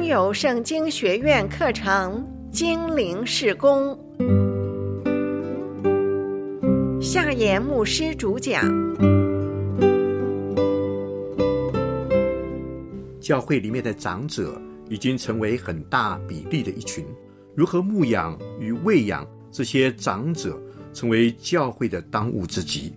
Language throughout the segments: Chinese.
有圣经学院课程精灵事工，夏言牧师主讲。 教会里面的长者已经成为很大比例的一群，如何牧养与喂养这些长者，成为教会的当务之急。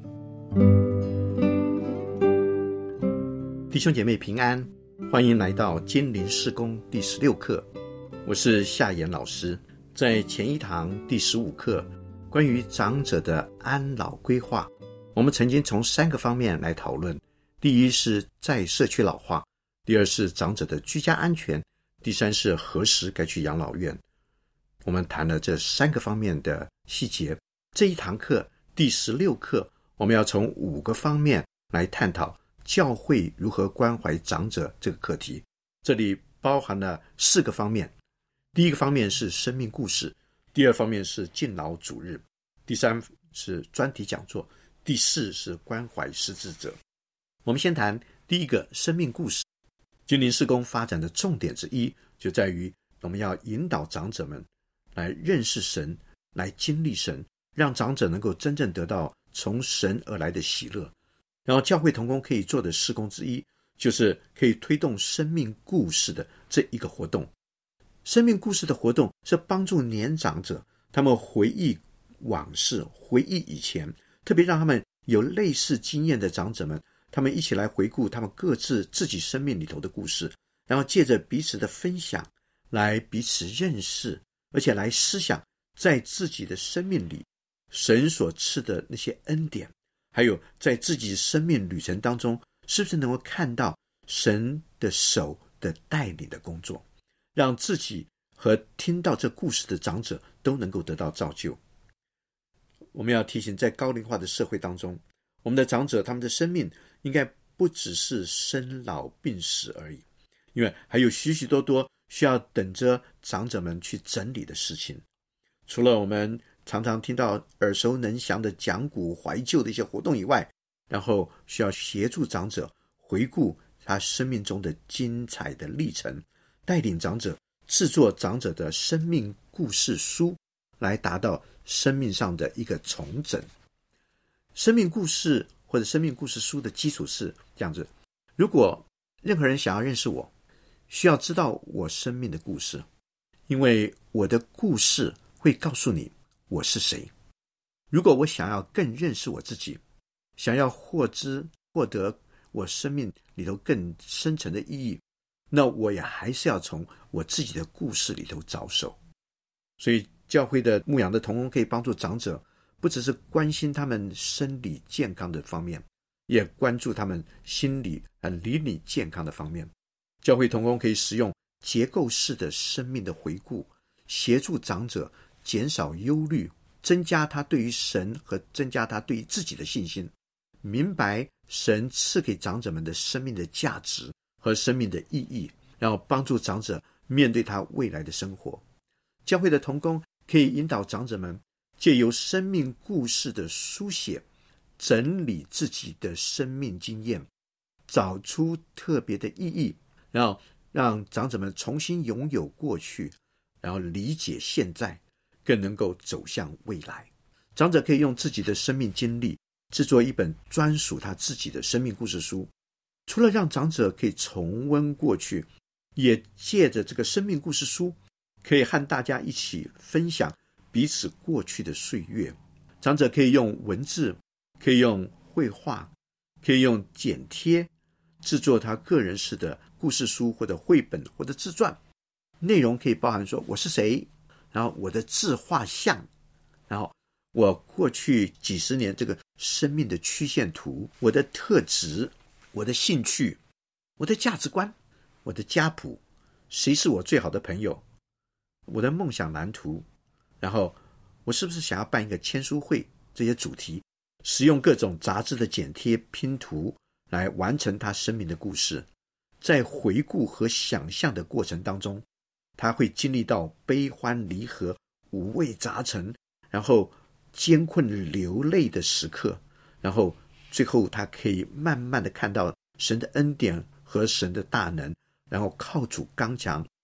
弟兄姐妹平安，欢迎来到精灵事工第16课，我是夏言老师。在前一堂第15课，关于长者的安老规划，我们曾经从3个方面来讨论。第一是在社区老化，第二是长者的居家安全，第三是何时该去养老院。我们谈了这3个方面的细节。这一堂课第16课，我们要从5个方面来探讨教会如何关怀长者这个课题。这里包含了4个方面。第一个方面是生命故事，第二方面是敬老主日，第三是专题讲座，第4是关怀失智者。我们先谈第一个生命故事。精灵事工发展的重点之一，就在于我们要引导长者们来认识神，来经历神，让长者能够真正得到从神而来的喜乐。然后教会同工可以做的事工之一，就是可以推动生命故事的这一个活动。生命故事的活动是帮助年长者他们回忆往事，回忆以前，特别让他们有类似经验的长者们，他们一起来回顾他们各自自己生命里头的故事，然后借着彼此的分享来彼此认识，而且来思想在自己的生命里神所赐的那些恩典，还有在自己生命旅程当中是不是能够看到神的手的带领的工作，让自己和听到这故事的长者都能够得到造就。我们要提醒，在高龄化的社会当中，我们的长者他们的生命应该不只是生老病死而已，因为还有许许多多需要等着长者们去整理的事情。除了我们常常听到耳熟能详的讲古怀旧的一些活动以外，然后需要协助长者回顾他生命中的精彩的历程，带领长者制作长者的生命故事书，来达到生命上的一个重整。生命故事或者生命故事书的基础是这样子：如果任何人想要认识我，需要知道我生命的故事，因为我的故事会告诉你我是谁。如果我想要更认识我自己，想要获得我生命里头更深层的意义，那我也还是要从我自己的故事里头着手。所以教会的牧养的同工可以帮助长者，不只是关心他们生理健康的方面，也关注他们心理和邻里健康的方面。教会同工可以使用结构式的生命的回顾，协助长者减少忧虑，增加他对于神和增加他对于自己的信心，明白神赐给长者们的生命的价值和生命的意义，然后帮助长者面对他未来的生活。教会的同工可以引导长者们借由生命故事的书写，整理自己的生命经验，找出特别的意义，然后让长者们重新拥有过去，然后理解现在，更能够走向未来。长者可以用自己的生命经历制作一本专属他自己的生命故事书，除了让长者可以重温过去，也借着这个生命故事书可以和大家一起分享彼此过去的岁月。长者可以用文字，可以用绘画，可以用剪贴制作他个人式的故事书或者绘本或者自传，内容可以包含说我是谁，然后我的自画像，然后我过去几十年这个生命的曲线图，我的特质，我的兴趣，我的价值观，我的家谱，谁是我最好的朋友，我的梦想蓝图，然后我是不是想要办一个签书会，这些主题，使用各种杂志的剪贴拼图来完成他生命的故事。在回顾和想象的过程当中，他会经历到悲欢离合、五味杂陈，然后艰困流泪的时刻，然后最后他可以慢慢的看到神的恩典和神的大能，然后靠主刚强，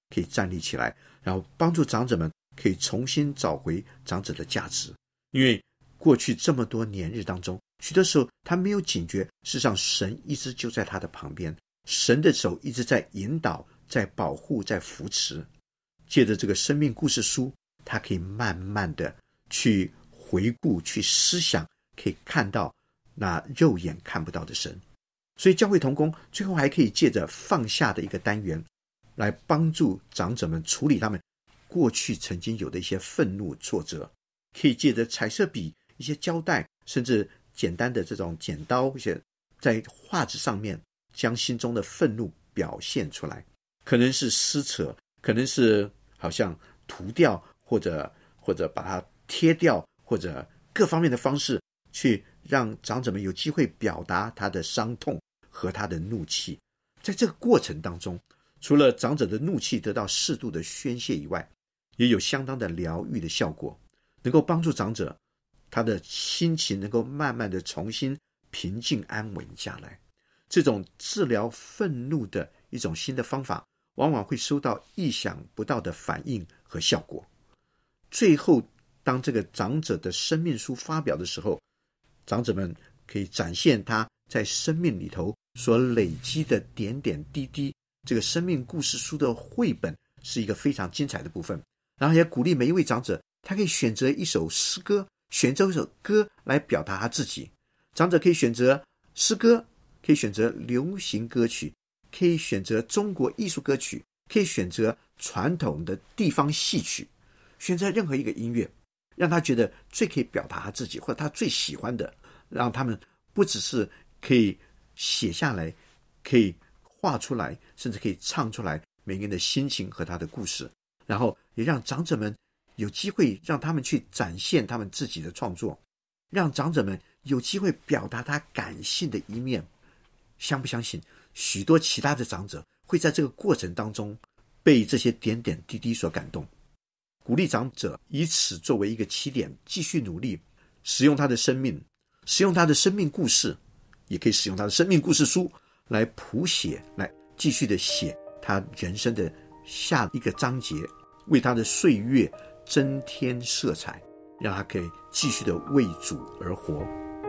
可以站立起来，然后帮助长者们可以重新找回长者的价值。因为过去这么多年日当中，许多时候他没有警觉，事实上神一直就在他的旁边，神的手一直在引导，在保护，在扶持。借着这个生命故事书，他可以慢慢的去回顾，去思想，可以看到那肉眼看不到的神。所以教会同工最后还可以借着放下的一个单元，来帮助长者们处理他们过去曾经有的一些愤怒挫折，可以借着彩色笔、一些胶带，甚至简单的这种剪刀，一些在画纸上面将心中的愤怒表现出来，可能是撕扯，可能是好像涂掉，或者把它贴掉，或者各方面的方式去让长者们有机会表达他的伤痛和他的怒气。在这个过程当中，除了长者的怒气得到适度的宣泄以外，也有相当的疗愈的效果，能够帮助长者他的心情能够慢慢的重新平静安稳下来。这种治疗愤怒的一种新的方法，往往会收到意想不到的反应和效果。最后当这个长者的生命书发表的时候，长者们可以展现他在生命里头所累积的点点滴滴。这个生命故事书的绘本是一个非常精彩的部分，然后也鼓励每一位长者，他可以选择一首诗歌，选择一首歌来表达他自己。长者可以选择诗歌，可以选择流行歌曲，可以选择中国艺术歌曲，可以选择传统的地方戏曲，选择任何一个音乐，让他觉得最可以表达他自己，或者他最喜欢的，让他们不只是可以写下来，可以画出来，甚至可以唱出来每个人的心情和他的故事，然后也让长者们有机会让他们去展现他们自己的创作，让长者们有机会表达他感性的一面。相不相信许多其他的长者会在这个过程当中被这些点点滴滴所感动。鼓励长者以此作为一个起点，继续努力，使用他的生命，使用他的生命故事，也可以使用他的生命故事书来谱写，来继续的写他人生的下一个章节，为他的岁月增添色彩，让他可以继续的为主而活。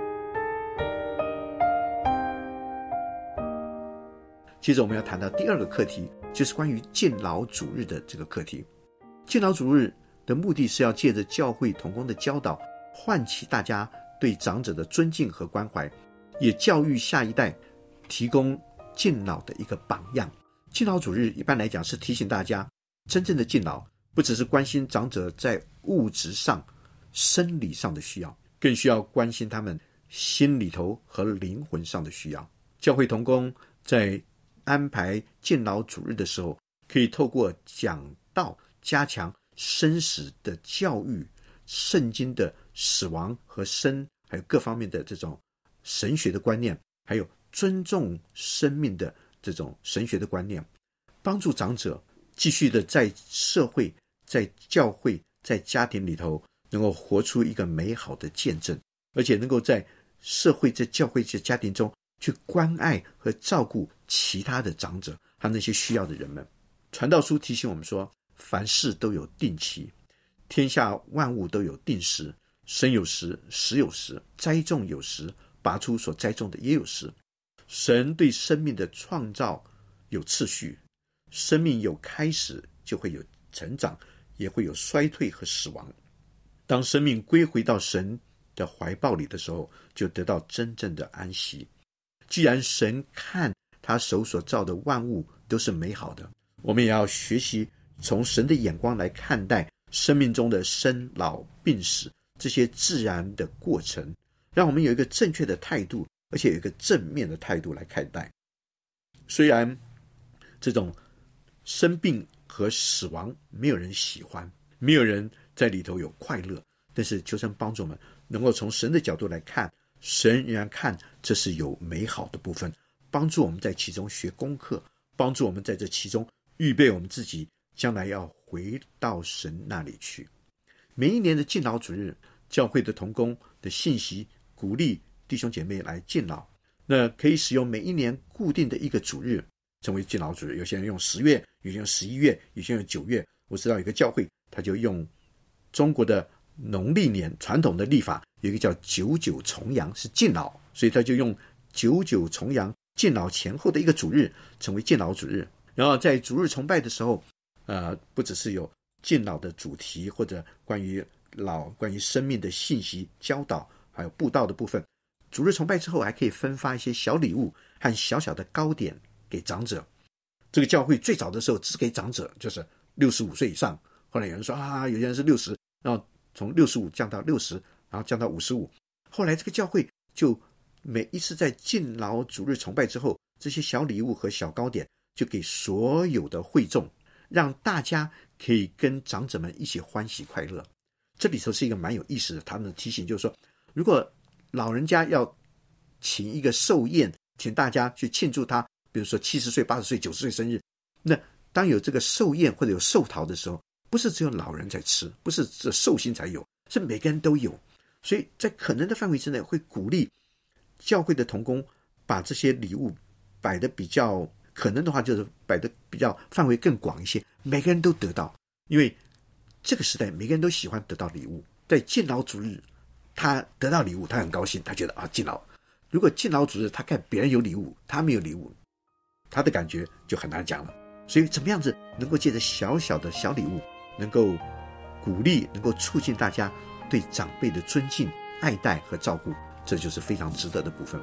接着我们要谈到第二个课题，就是关于敬老主日的这个课题。敬老主日的目的是要借着教会同工的教导，唤起大家对长者的尊敬和关怀，也教育下一代，提供敬老的一个榜样。敬老主日一般来讲是提醒大家，真正的敬老不只是关心长者在物质上、生理上的需要，更需要关心他们心里头和灵魂上的需要。教会同工在安排敬老主日的时候，可以透过讲道加强生死的教育，圣经的死亡和生，还有各方面的这种神学的观念，还有尊重生命的这种神学的观念，帮助长者继续的在社会、在教会、在家庭里头能够活出一个美好的见证，而且能够在社会、在教会、在家庭中去关爱和照顾其他的长者和那些需要的人们。传道书提醒我们说，凡事都有定期，天下万物都有定时，生有时，死有时，栽种有时，拔出所栽种的也有时。神对生命的创造有次序，生命有开始就会有成长，也会有衰退和死亡。当生命归回到神的怀抱里的时候，就得到真正的安息。既然神看他手所造的万物都是美好的，我们也要学习从神的眼光来看待生命中的生老病死这些自然的过程，让我们有一个正确的态度，而且有一个正面的态度来看待。虽然这种生病和死亡没有人喜欢，没有人在里头有快乐，但是求神帮助我们能够从神的角度来看，神仍然看这是有美好的部分，帮助我们在其中学功课，帮助我们在这其中预备我们自己将来要回到神那里去。每一年的敬老主日，教会的同工的信息鼓励弟兄姐妹来敬老，那可以使用每一年固定的一个主日， 成为敬老主日。有些人用10月，有些人用11月，有些人用9月。我知道有一个教会，他就用中国的农历年传统的历法，有一个叫99重阳，是敬老，所以他就用99重阳敬老前后的一个主日成为敬老主日。然后在主日崇拜的时候，不只是有敬老的主题，或者关于生命的信息教导，还有布道的部分。主日崇拜之后还可以分发一些小礼物和小小的糕点给长者。这个教会最早的时候只给长者，就是65岁以上。后来有人说有些人是60，然后从65降到60，然后降到55。后来这个教会就每一次在敬老主日崇拜之后，这些小礼物和小糕点就给所有的会众，让大家可以跟长者们一起欢喜快乐。这里头是一个蛮有意思的，他们的提醒就是说，如果老人家要请一个寿宴，请大家去庆祝他，比如说70岁、80岁、90岁生日，那当有这个寿宴或者有寿桃的时候，不是只有老人在吃，不是只有寿星才有，是每个人都有。所以在可能的范围之内，会鼓励教会的同工把这些礼物摆得比较，可能的话就是摆得比较范围更广一些，每个人都得到。因为这个时代每个人都喜欢得到礼物，在敬老主日他得到礼物，他很高兴，他觉得敬老。如果敬老主日他看别人有礼物，他没有礼物，他的感觉就很难讲了。所以怎么样子能够借着小小的小礼物，能够鼓励，能够促进大家对长辈的尊敬、爱戴和照顾，这就是非常值得的部分。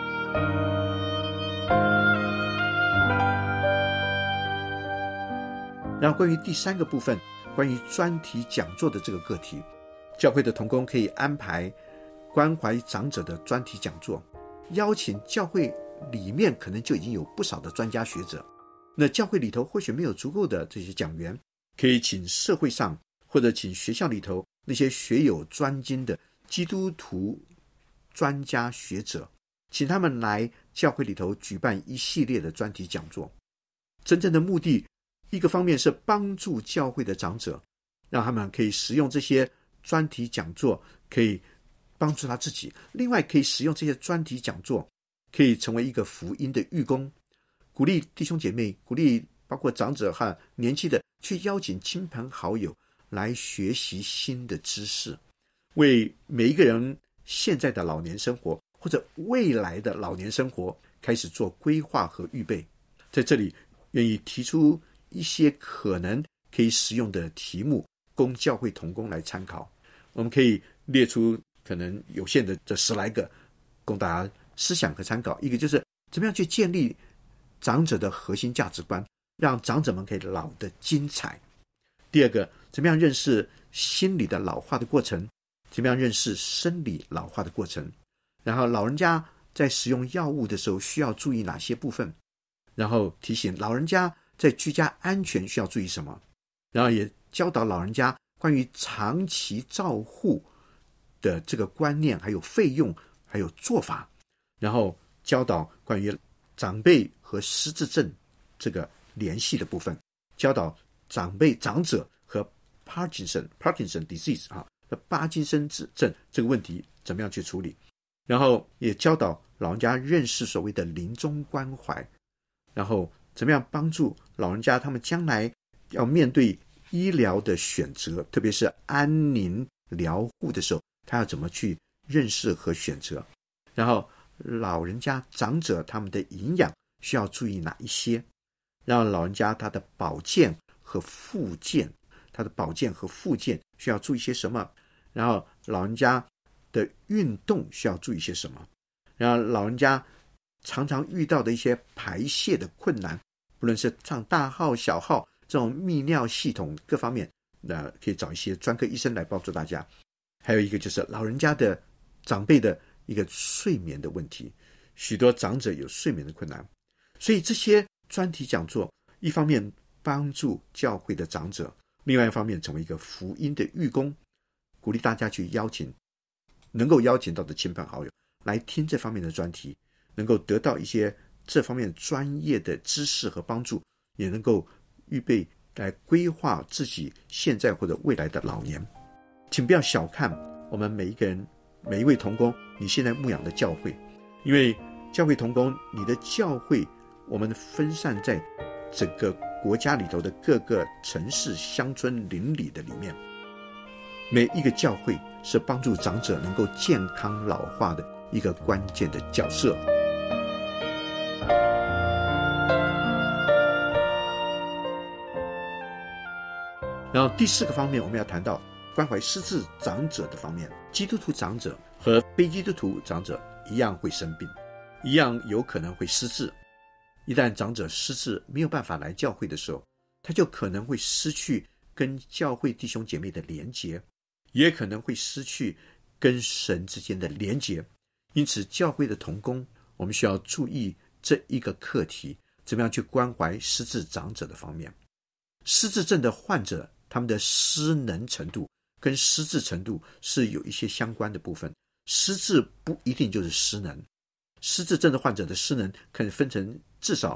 然后关于第3个部分，关于专题讲座的这个课题，教会的同工可以安排关怀长者的专题讲座，邀请教会里面可能就已经有不少的专家学者，那教会里头或许没有足够的这些讲员，可以请社会上或者请学校里头那些学有专精的基督徒专家学者，请他们来教会里头举办一系列的专题讲座。真正的目的，一个方面是帮助教会的长者，让他们可以使用这些专题讲座，可以帮助他自己；另外可以使用这些专题讲座，可以成为一个福音的义工，鼓励弟兄姐妹，鼓励包括长者和年轻的，去邀请亲朋好友来学习新的知识，为每一个人现在的老年生活或者未来的老年生活开始做规划和预备。在这里愿意提出一些可能可以使用的题目，供教会同工来参考。我们可以列出可能有限的这10来个，供大家思想和参考。一个就是怎么样去建立长者的核心价值观，让长者们可以老得精彩。第二个，怎么样认识心理的老化的过程，怎么样认识生理老化的过程，然后老人家在使用药物的时候需要注意哪些部分，然后提醒老人家在居家安全需要注意什么，然后也教导老人家关于长期照护的这个观念，还有费用，还有做法，然后教导关于长辈和失智症这个联系的部分，教导长者和 Parkinson disease 巴金森症这个问题怎么样去处理，然后也教导老人家认识所谓的临终关怀，然后怎么样帮助老人家他们将来要面对医疗的选择，特别是安宁疗护的时候，他要怎么去认识和选择，然后老人家长者他们的营养需要注意哪一些，让老人家他的保健和复健需要注意些什么，然后老人家的运动需要注意些什么，然后老人家常常遇到的一些排泄的困难，不论是上大号小号这种泌尿系统各方面，可以找一些专科医生来帮助大家。还有一个就是老人家的长辈的一个睡眠的问题，许多长者有睡眠的困难，所以这些专题讲座一方面帮助教会的长者，另外一方面成为一个福音的义工，鼓励大家去能够邀请到的亲朋好友来听这方面的专题，能够得到一些这方面专业的知识和帮助，也能够预备来规划自己现在或者未来的老年。请不要小看我们每一个人，每一位同工你现在牧养的教会，因为教会同工，你的教会我们分散在整个国家里头的各个城市、乡村、邻里的里面。每一个教会是帮助长者能够健康老化的一个关键的角色。然后第4个方面，我们要谈到关怀失智长者的方面。基督徒长者和非基督徒长者一样会生病，一样有可能会失智。一旦长者失智没有办法来教会的时候，他就可能会失去跟教会弟兄姐妹的连结，也可能会失去跟神之间的连结。因此教会的同工，我们需要注意这一个课题，怎么样去关怀失智长者的方面。失智症的患者，他们的失能程度跟失智程度是有一些相关的部分。失智不一定就是失能，失智症的患者的失能可能分成至少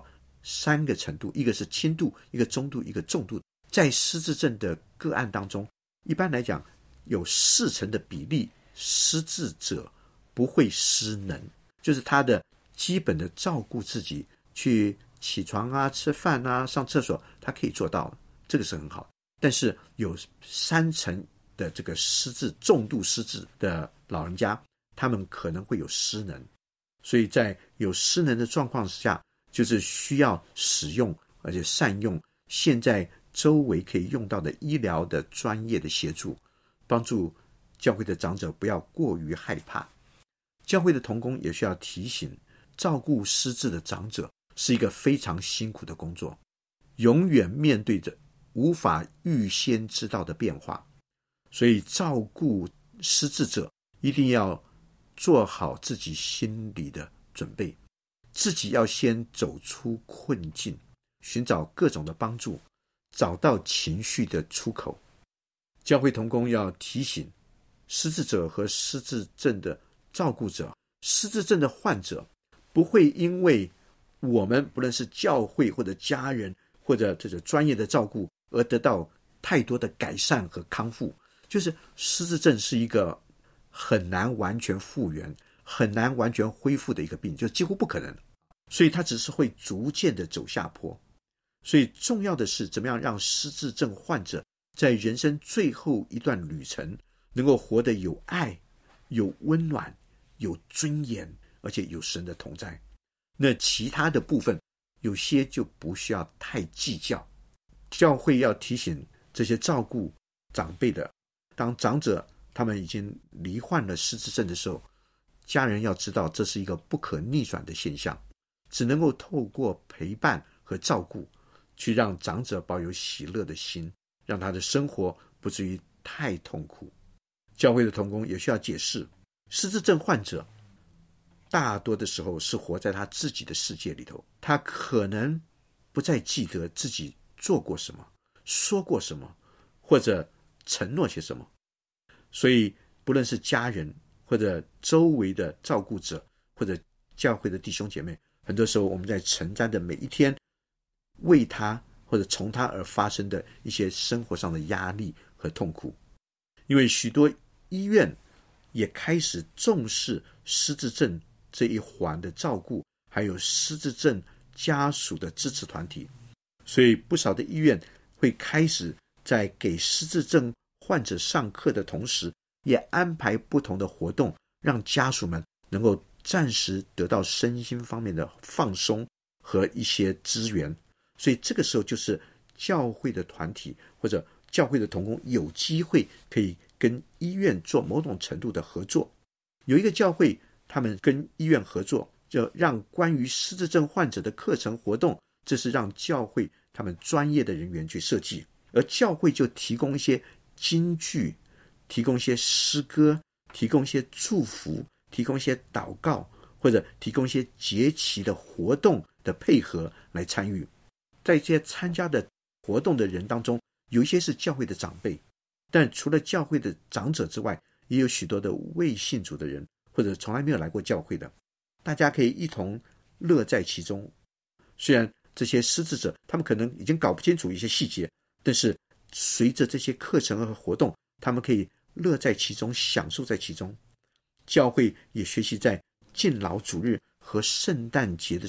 3个程度，一个是轻度，一个中度，一个重度。在失智症的个案当中，一般来讲有40%的比例，失智者不会失能，就是他的基本的照顾自己，去起床啊、吃饭啊、上厕所，他可以做到，这个是很好。但是有30%的这个失智、重度失智的老人家，他们可能会有失能，所以在有失能的状况下，就是需要使用而且善用现在周围可以用到的医疗的专业的协助，帮助教会的长者不要过于害怕。教会的同工也需要提醒，照顾失智的长者是一个非常辛苦的工作，永远面对着无法预先知道的变化，所以照顾失智者一定要做好自己心里的准备，自己要先走出困境，寻找各种的帮助，找到情绪的出口。教会同工要提醒失智者和失智症的照顾者，失智症的患者不会因为我们不论是教会或者家人或者这个专业的照顾而得到太多的改善和康复。就是失智症是一个很难完全复原、很难完全恢复的一个病，就几乎不可能，所以它只是会逐渐的走下坡。所以重要的是怎么样让失智症患者在人生最后一段旅程能够活得有爱、有温暖、有尊严，而且有神的同在。那其他的部分有些就不需要太计较。教会要提醒这些照顾长辈的，当长者他们已经罹患了失智症的时候，家人要知道这是一个不可逆转的现象，只能够透过陪伴和照顾去让长者保有喜乐的心，让他的生活不至于太痛苦。教会的同工也需要解释，失智症患者大多的时候是活在他自己的世界里头，他可能不再记得自己做过什么、说过什么，或者承诺些什么。所以不论是家人或者周围的照顾者或者教会的弟兄姐妹，很多时候我们在承担的每一天为他或者从他而发生的一些生活上的压力和痛苦。因为许多医院也开始重视失智症这一环的照顾，还有失智症家属的支持团体，所以不少的医院会开始在给失智症患者上课的同时，也安排不同的活动，让家属们能够暂时得到身心方面的放松和一些资源。所以这个时候就是教会的团体或者教会的同工有机会可以跟医院做某种程度的合作。有一个教会他们跟医院合作，就让关于失智症患者的课程活动，这是让教会他们专业的人员去设计，而教会就提供一些金句，提供一些诗歌，提供一些祝福，提供一些祷告，或者提供一些节期的活动的配合来参与。在这些参加的活动的人当中，有一些是教会的长辈，但除了教会的长者之外，也有许多的未信主的人，或者从来没有来过教会的，大家可以一同乐在其中。虽然这些失智者他们可能已经搞不清楚一些细节，但是随着这些课程和活动，他们可以乐在其中，享受在其中。教会也学习在敬老主日和圣诞节的时候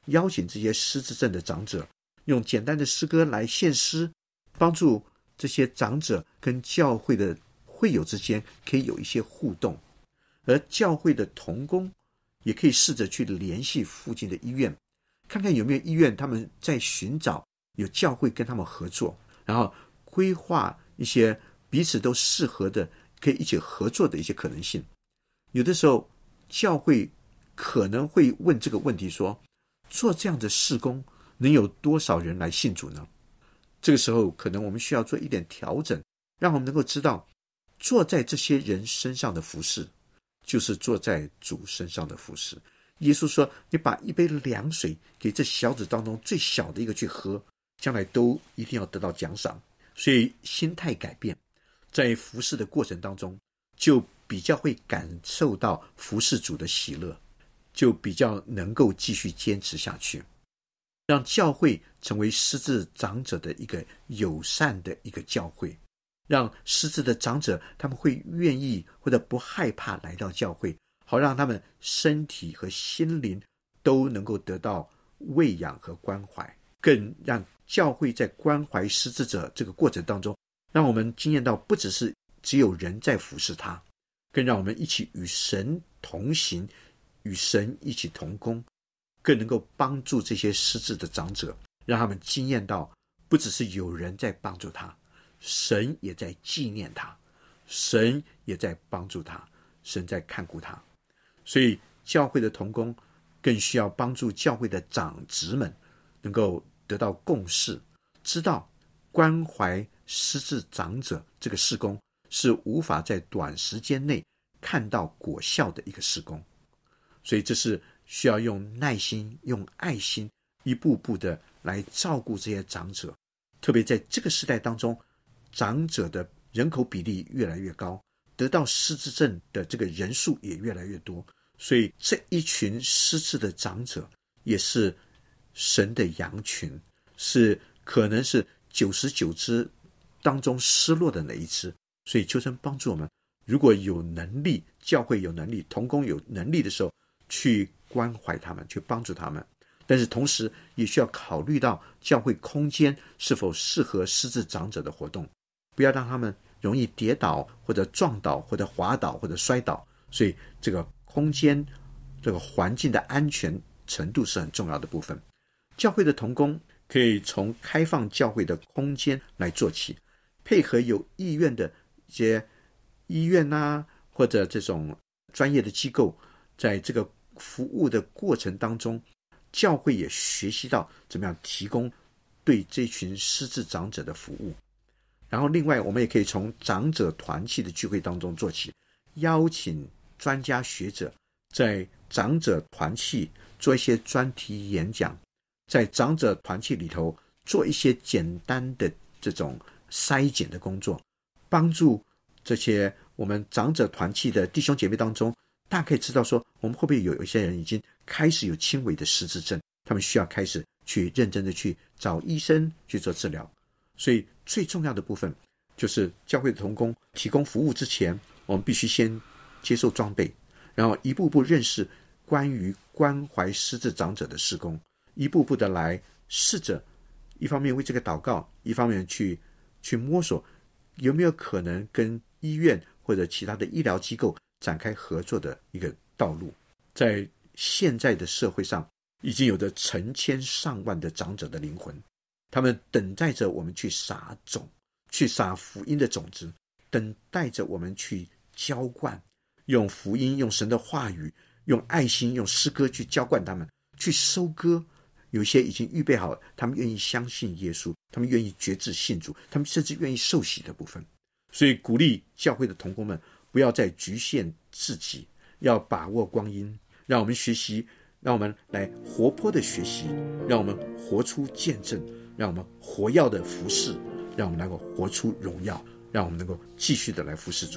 邀请这些失智症的长者，用简单的诗歌来献诗，帮助这些长者跟教会的会友之间可以有一些互动。而教会的同工也可以试着去联系附近的医院，看看有没有医院他们在寻找有教会跟他们合作，然后规划一些彼此都适合的可以一起合作的一些可能性。有的时候教会可能会问这个问题说，做这样的事工能有多少人来信主呢？这个时候可能我们需要做一点调整，让我们能够知道，做在这些人身上的服事就是做在主身上的服事。耶稣说，你把一杯凉水给这小子当中最小的一个去喝，将来都一定要得到奖赏。所以心态改变，在服事的过程当中就比较会感受到服事主的喜乐，就比较能够继续坚持下去，让教会成为失智长者的一个友善的一个教会，让失智的长者他们会愿意或者不害怕来到教会，好让他们身体和心灵都能够得到喂养和关怀，更让教会在关怀失智者这个过程当中，让我们经验到不只是只有人在服侍他，更让我们一起与神同行，与神一起同工，更能够帮助这些失智的长者，让他们经验到不只是有人在帮助他，神也在纪念他，神也在帮助他，神在看顾他。所以教会的同工更需要帮助教会的长职们能够得到共识，知道关怀失智长者这个事工是无法在短时间内看到果效的一个事工。所以这是需要用耐心用爱心一步步的来照顾这些长者，特别在这个时代当中，长者的人口比例越来越高，得到失智症的这个人数也越来越多，所以这一群失智的长者也是神的羊群，是可能是99只当中失落的那一只。所以求神帮助我们，如果有能力，教会有能力，同工有能力的时候，去关怀他们，去帮助他们。但是同时也需要考虑到教会空间是否适合失智长者的活动，不要让他们容易跌倒或者撞倒或者滑倒或者摔倒。所以这个空间这个环境的安全程度是很重要的部分。教会的同工可以从开放教会的空间来做起，配合有意愿的一些医院啊，或者这种专业的机构，在这个服务的过程当中，教会也学习到怎么样提供对这群失智长者的服务。然后另外我们也可以从长者团契的聚会当中做起，邀请专家学者在长者团契做一些专题演讲，在长者团契里头做一些简单的这种筛检的工作，帮助这些我们长者团契的弟兄姐妹当中，大家可以知道说，我们会不会有一些人已经开始有轻微的失智症，他们需要开始去认真的去找医生去做治疗。所以最重要的部分就是教会的同工提供服务之前，我们必须先接受装备，然后一步步认识关于关怀失智长者的事工，一步步的来试着一方面为这个祷告，一方面去摸索有没有可能跟医院或者其他的医疗机构展开合作的一个道路。在现在的社会上，已经有着成千上万的长者的灵魂，他们等待着我们去撒种，去撒福音的种子，等待着我们去浇灌，用福音，用神的话语，用爱心，用诗歌去浇灌他们，去收割。有些已经预备好，他们愿意相信耶稣，他们愿意决志信主，他们甚至愿意受洗的部分。所以鼓励教会的同工们不要再局限自己，要把握光阴，让我们学习，让我们来活泼的学习，让我们活出见证，让我们活耀的服侍，让我们能够活出荣耀，让我们能够继续的来服侍主。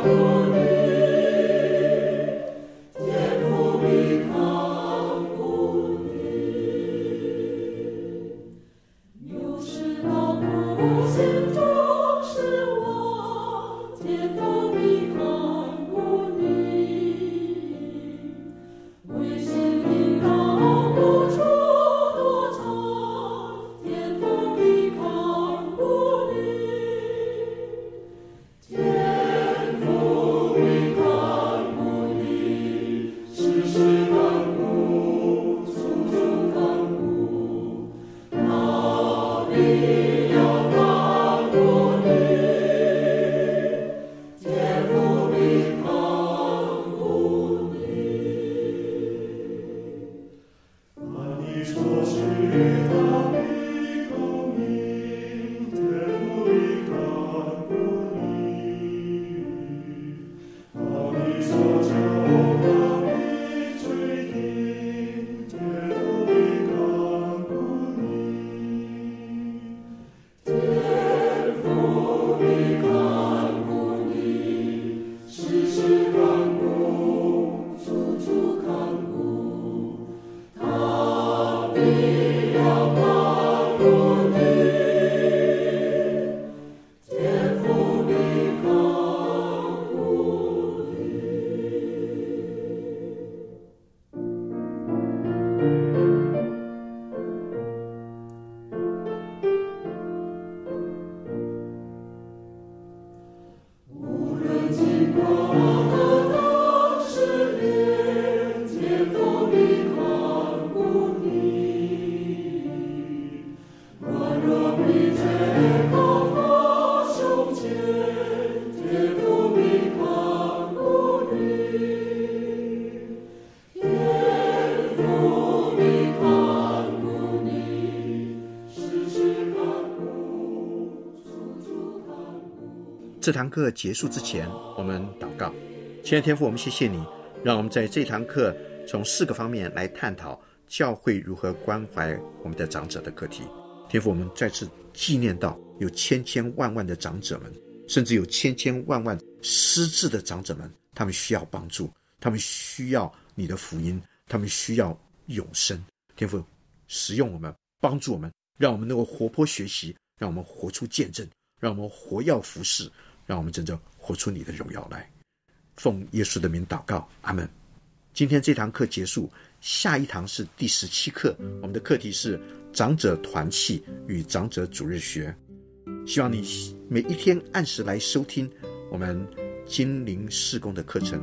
这堂课结束之前，我们祷告。亲爱的天父，我们谢谢你，让我们在这堂课从4个方面来探讨教会如何关怀我们的长者的课题。天父，我们再次纪念到有千千万万的长者们，甚至有千千万万失智的长者们，他们需要帮助，他们需要你的福音，他们需要永生。天父，使用我们，帮助我们，让我们能够活泼学习，让我们活出见证，让我们活耀服侍，让我们真正活出你的荣耀来。奉耶稣的名祷告，阿们。今天这堂课结束，下一堂是第17课，我们的课题是长者团契与长者主日学。希望你每一天按时来收听我们精灵事工的课程。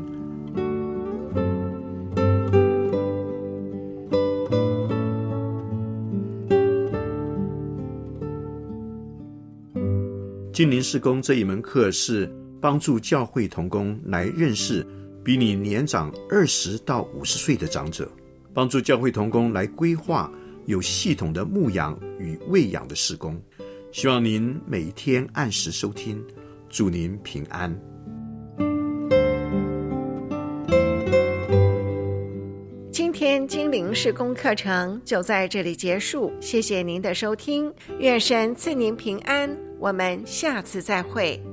精灵事工这一门课是帮助教会同工来认识比你年长20到50岁的长者，帮助教会同工来规划有系统的牧养与喂养的事工。希望您每一天按时收听，祝您平安。 今天精灵事工课程就在这里结束，谢谢您的收听，愿神赐您平安，我们下次再会。